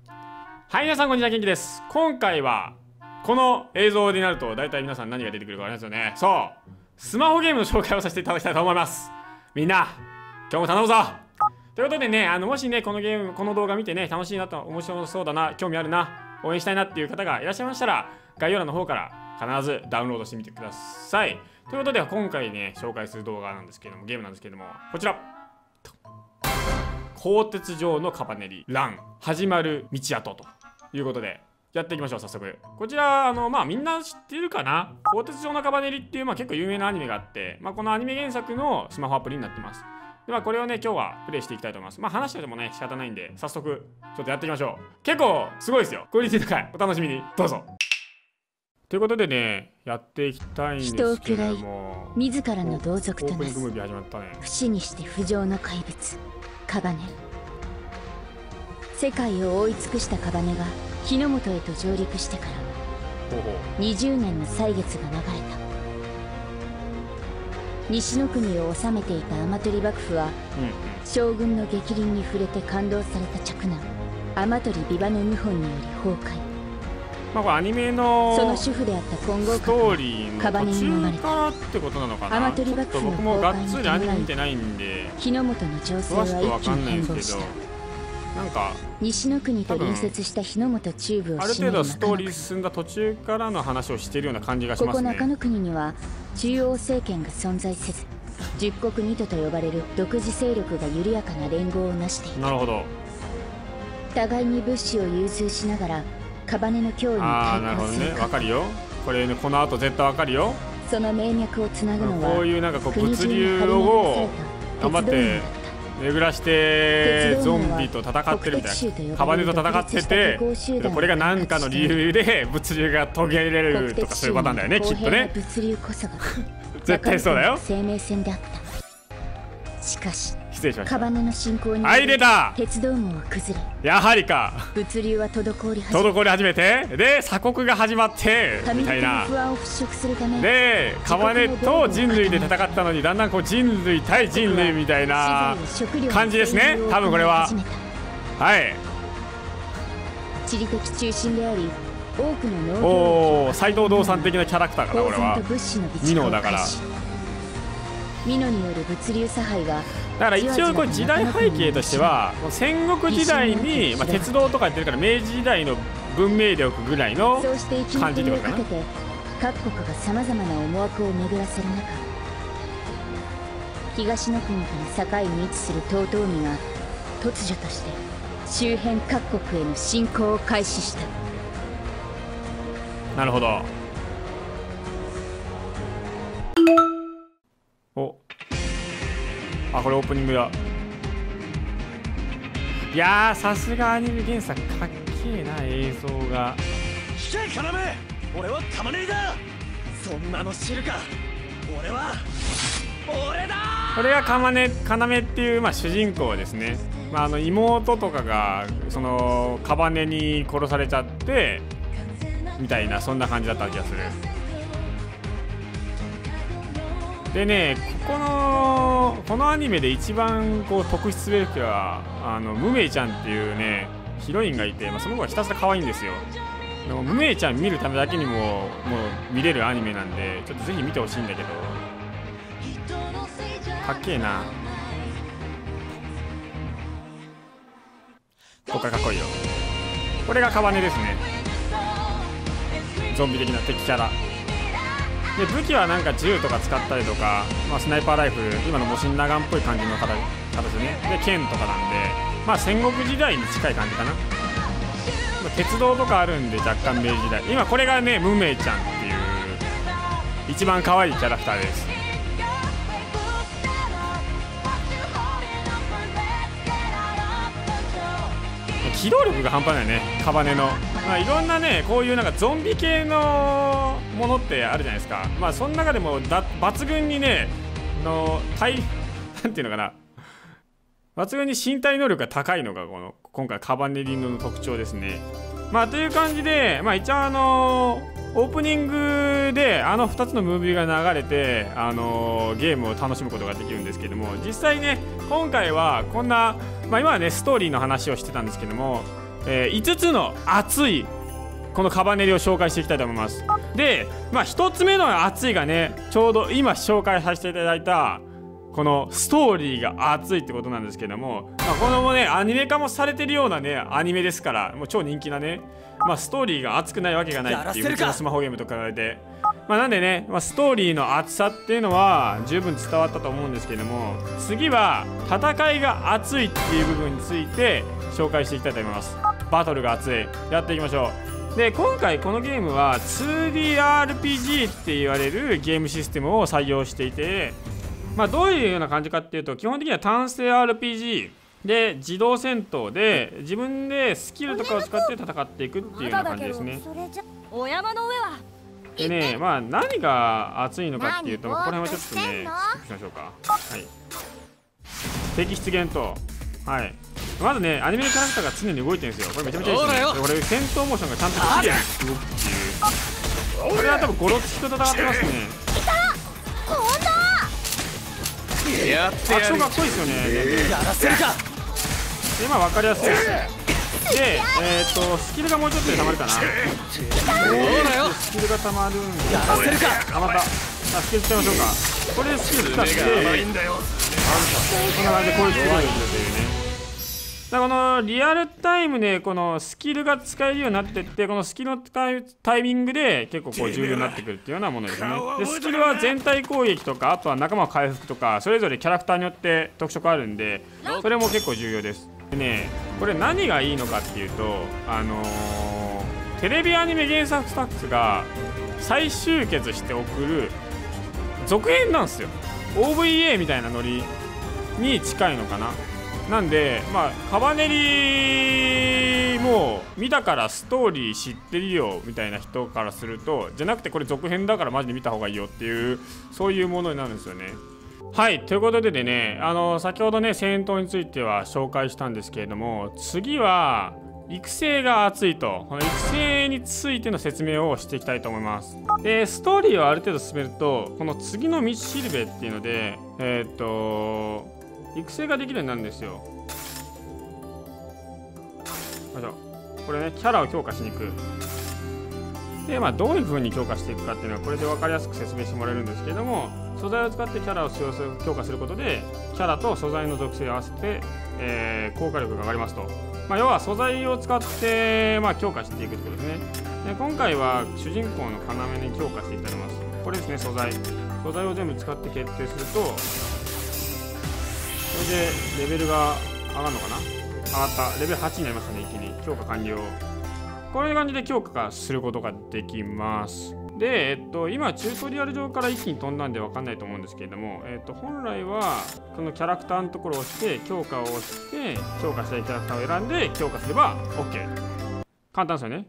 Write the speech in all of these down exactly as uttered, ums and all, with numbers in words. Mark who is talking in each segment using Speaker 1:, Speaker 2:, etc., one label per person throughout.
Speaker 1: はい、皆さんこんにちは、元気です。今回はこの映像になると大体皆さん何が出てくるか分かりますよね。そうスマホゲームの紹介をさせていただきたいと思います。みんな今日も頼むぞということでね、あのもしねこのゲームこの動画見てね楽しいなと、面白そうだな、興味あるな、応援したいなっていう方がいらっしゃいましたら、概要欄の方から必ずダウンロードしてみてください。ということで今回ね紹介する動画なんですけども、ゲームなんですけども、こちら鋼鉄城のカバネリラン始まる道跡ということでやっていきましょう。早速こちらあのまあみんな知ってるかな、鋼鉄城のカバネリっていう、まあ、結構有名なアニメがあって、まあ、このアニメ原作のスマホアプリになってます。ではこれをね今日はプレイしていきたいと思います。まあ話しててもね仕方ないんで早速ちょっとやっていきましょう。結構すごいですよ、クオリティ高い。お楽しみにどうぞ。ということでねやっていきたいんですけども、
Speaker 2: 自らの同族となす
Speaker 1: オープニングムービー始まったね。
Speaker 2: 不死にして不浄の怪物カバネ。世界を覆い尽くしたカバネが日の本へと上陸してから
Speaker 1: ほうほう
Speaker 2: にじゅうねんの歳月が流れた。西の国を治めていたアマトリ幕府は、うんうん、将軍の逆鱗に触れて感動された嫡男アマトリビバの謀反により崩壊。
Speaker 1: まあこれアニメの
Speaker 2: その主婦であった金剛
Speaker 1: ストーリーの途中からってことなのかな。
Speaker 2: アマトリ幕府の
Speaker 1: 僕もがっつりアニメ見てないんで
Speaker 2: 日の本の情勢は一気に変貌した。
Speaker 1: なんか
Speaker 2: 西の国と隣接した日の本中部を
Speaker 1: ある程度ストーリー進んだ途中からの話をしているような感じがしますね。
Speaker 2: ここ中野国には中央政権が存在せず、十国二都と呼ばれる独自勢力が緩やかな連合を成していた。
Speaker 1: なるほど。
Speaker 2: 互いに物資を融通しながらカバネの脅威に対抗する。
Speaker 1: ああなるほどね、わかるよこれね、この後絶対わかるよ。
Speaker 2: その命脈をつなぐのは
Speaker 1: こういうなんかこう物流を頑張って巡らしてゾンビと戦ってるみたいな、カバネと戦ってて、これが何かの理由で物流が途切れれるとかそういうパターンだよね、きっとね。絶対そうだよ。
Speaker 2: 生命線であった。しかし
Speaker 1: 失礼しました。
Speaker 2: カバネの進行に
Speaker 1: はい出た。
Speaker 2: 鉄道網は崩れ、
Speaker 1: やはりか
Speaker 2: 物流は滞り始め
Speaker 1: 滞り始めて、で鎖国が始まってみたいな。でカバネと人類で戦ったのにだんだんこう人類対人類みたいな感じですね、多分これは。はい、
Speaker 2: 地理的中心であり多くの農業
Speaker 1: おお斎藤道産的なキャラクターかな、これはミノだから。
Speaker 2: ミノによる物流差配が
Speaker 1: だから一応これ時代背景としては戦国時代に、まあ、鉄道とかやってるから明治時代の文明力ぐらいの感じってことかな。
Speaker 2: 各国がさまざまな思惑を巡らせる中、東の国から境に位置する遠江が突如として周辺各国への侵攻を開始した。
Speaker 1: なるほど。おあ、これオープニングだ。いやーさすがアニメ原作かっけえな、映像が。
Speaker 3: 聞け要、俺はカマネリだ。そんなの知るか。俺は俺だ。
Speaker 1: これがカマネカナメっていう、まあ、主人公ですね。まあ、あの妹とかがそのカバネに殺されちゃってみたいな、そんな感じだった気がする。でね、ここのこのアニメで一番こう特筆すべきはあのムメイちゃんっていうねヒロインがいて、まあ、その子がひたすら可愛いんですよ。でもムメイちゃん見るためだけにももう見れるアニメなんで、ちょっとぜひ見てほしいんだけど、かっけえな。ここからかっこいいよ。これがカバネですね、ゾンビ的な敵キャラで、武器はなんか銃とか使ったりとか、まあ、スナイパーライフル、今のモシンナガンっぽい感じの形でね、で剣とかなんで、まあ戦国時代に近い感じかな。鉄道とかあるんで若干明治時代。今これがねムメイちゃんっていう一番可愛いキャラクターです。機動力が半端ないね、カバネの。まあ、いろんなねこういうなんかゾンビ系のものってあるじゃないですか。まあその中でもだ抜群にねの体なんていうのかな、抜群に身体能力が高いのがこの今回カバネリの特徴ですね。まあという感じで、まあ一応あのオープニングであのふたつのムービーが流れて、あのゲームを楽しむことができるんですけども、実際ね今回はこんな、まあ、今はねストーリーの話をしてたんですけども、 えー、いつつの熱いこのカバネリを紹介していきたいと思います。で、まあ、ひとつめの熱いがね、ちょうど今紹介させていただいたこのストーリーが熱いってことなんですけども、まあ、このねアニメ化もされてるようなねアニメですから、もう超人気なね、まあ、ストーリーが熱くないわけがないっていう普通のスマホゲームと比べて、まあ、なんでね、まあ、ストーリーの熱さっていうのは十分伝わったと思うんですけども、次は戦いが熱いっていう部分について紹介していきたいと思います。バトルが熱い、やっていきましょう。で、今回このゲームは ツーディーアールピージー って言われるゲームシステムを採用していて、まあ、どういうような感じかっていうと、基本的には単性 アールピージー で自動戦闘で自分でスキルとかを使って戦っていくっていうような感じですね。
Speaker 4: お山の上は
Speaker 1: でね、まあ何が熱いのかっていうと、ここら辺はちょっとねスキップしましょうか。はい、敵出現と、はい、まずねアニメのキャラクターが常に動いてるんですよ。これめちゃめちゃいいですね。これ戦闘モーションがちゃんと綺麗に動くっていう、これは多分ゴロつきと戦ってますね。
Speaker 3: やってやる。
Speaker 1: アクションかっこいいですよね。
Speaker 3: やらせるか。
Speaker 1: 今分かりやすいです。で、えー、っとスキルがもうちょっとでたまるかな。スキルがたまるんで、
Speaker 3: やらせるか。
Speaker 1: あ、また、あ、スキル使いましょうか。これでスキル使って、こんな感じで攻撃することができるというね。だからこのリアルタイムでこのスキルが使えるようになってって、このスキルのタイミングで結構こう重要になってくるっていうようなものですね。で、スキルは全体攻撃とか、あとは仲間回復とか、それぞれキャラクターによって特色あるんで、それも結構重要です。でね、これ何がいいのかっていうと、あのー、テレビアニメ原作スタッフが再集結して送る続編なんですよ。 オーブイエー みたいなノリに近いのかな。なんで、まあ、カバネリも見たからストーリー知ってるよみたいな人からすると、じゃなくてこれ続編だからマジで見た方がいいよっていう、そういうものになるんですよね。はい、ということででね、あの先ほどね戦闘については紹介したんですけれども、次は育成が熱いと、この育成についての説明をしていきたいと思います。で、ストーリーをある程度進めると、この次の道しるべっていうので、えー、っと育成ができるようになるんですよ。よいしょ。これね、キャラを強化しに行く。で、まあ、どういう風に強化していくかっていうのは、これで分かりやすく説明してもらえるんですけれども、素材を使ってキャラを強化することで、キャラと素材の属性を合わせて、えー、効果力が上がりますと。まあ、要は素材を使って、まあ、強化していくってことですね。で、今回は主人公の要に強化していきたいと思います。これですね、素材。素材を全部使って決定すると、これでレベルが上がるのかな。上がった。レベルはちになりましたね、一気に。強化完了。こういう感じで強化することができます。で、えっと、今、チュートリアル上から一気に飛んだんで分かんないと思うんですけれども、えっと、本来は、このキャラクターのところを押して、強化を押して、強化したいキャラクターを選んで、強化すれば OK。簡単ですよね。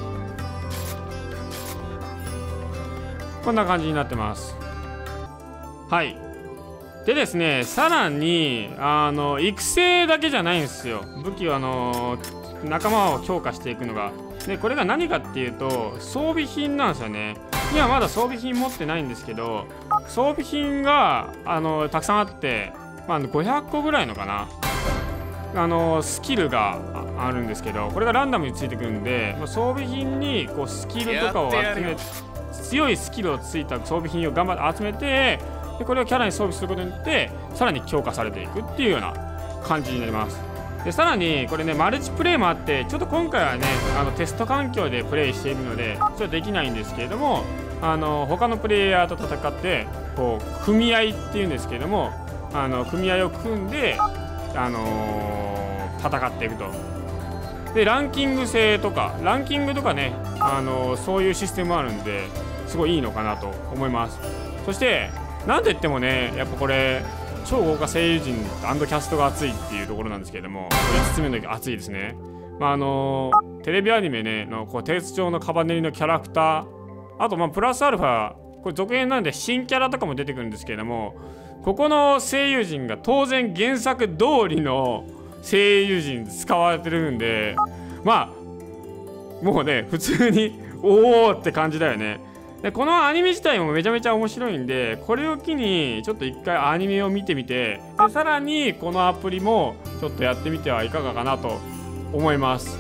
Speaker 1: こんな感じになってます。はい。でですね、さらに、あの、育成だけじゃないんですよ。武器は、あの、仲間を強化していくのが。で、これが何かっていうと、装備品なんですよね。今まだ装備品持ってないんですけど、装備品が、あの、たくさんあって、まあ、ごひゃっこぐらいのかな。あの、スキルがあるんですけど、これがランダムについてくるんで、まあ、装備品に、こう、スキルとかを集め、強いスキルをついた装備品を頑張って集めて、でこれをキャラに装備することによってさらに強化されていくっていうような感じになります。でさらにこれね、マルチプレイもあって、ちょっと今回はねあのテスト環境でプレイしているのでちょっとできないんですけれども、あの他のプレイヤーと戦ってこう組合っていうんですけれども、あの組合を組んで、あのー、戦っていくと。でランキング制とかランキングとかね、あのー、そういうシステムもあるんですごいいいのかなと思います。そしてなんといってもね、やっぱこれ超豪華声優陣&キャストが熱いっていうところなんですけれども、いつつめの時熱いですね。まああのー、テレビアニメねのこう鉄調のカバネリのキャラクター、あとまあプラスアルファ、これ続編なんで新キャラとかも出てくるんですけれども、ここの声優陣が当然原作通りの声優陣使われてるんで、まあもうね普通におおって感じだよね。でこのアニメ自体もめちゃめちゃ面白いんで、これを機にちょっと一回アニメを見てみて、でさらにこのアプリもちょっとやってみてはいかがかなと思います。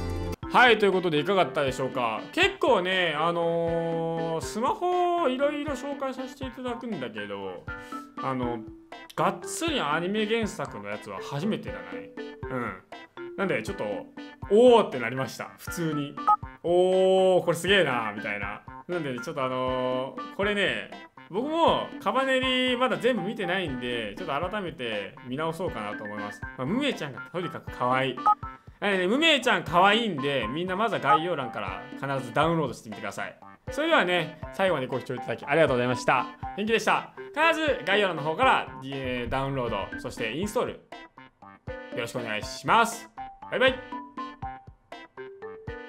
Speaker 1: はい、ということでいかがだったでしょうか。結構ね、あのー、スマホをいろいろ紹介させていただくんだけど、あのがっつりアニメ原作のやつは初めてだね。うん。なんでちょっとおおってなりました。普通に。おお、これすげえなみたいな。なんでちょっとあのー、これね、僕もカバネリまだ全部見てないんで、ちょっと改めて見直そうかなと思います。まあ、ムメちゃんがとにかく可愛い。ね、ムメちゃん可愛いんで、みんなまずは概要欄から必ずダウンロードしてみてください。それではね、最後までご視聴いただきありがとうございました。元気でした。必ず概要欄の方からダウンロード、そしてインストールよろしくお願いします。バイバイ。